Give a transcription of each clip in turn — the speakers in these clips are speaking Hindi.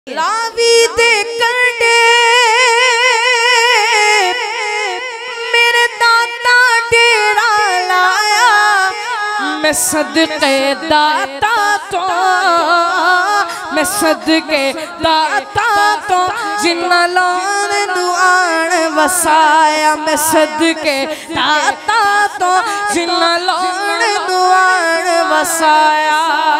रावी दे कंडे मेरे दाता डेरा लाया, मैं सदके दाता तो, मैं सदके दाता तो जिन्ना लौन दुआन वसाया, मैं सदके दाता तो जिन्ना लौन दुआन वसाया।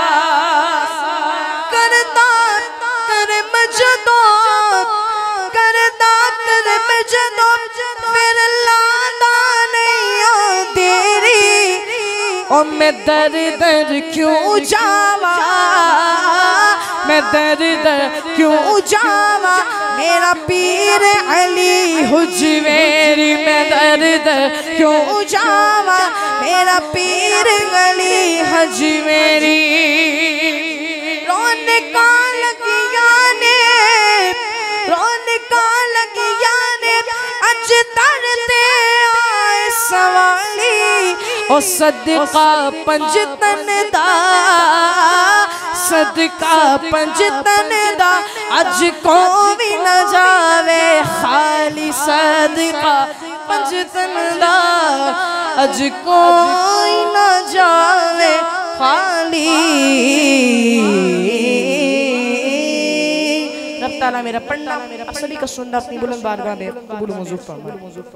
और मैं दर दर क्यों जावा, मैं दर दर क्यों जावा, मेरा पीर अली हुजवेरी, मैं दर दर क्यों जावा, मेरा पीर अली हुजवेरी। रौनका लगिया ने, रौनका लगिया ने अज तरते आए सवाली, ओ सदका पंजतन दा, सदका पंजतन दा अज कोई न जावे खाली, सदका पंजतन दा अज कोई न जावे खाली। रब ताला मेरा पढ़ना सभी का सुनना अपनी बुलंद बारगाह में कबूल मंजूर फरमाए।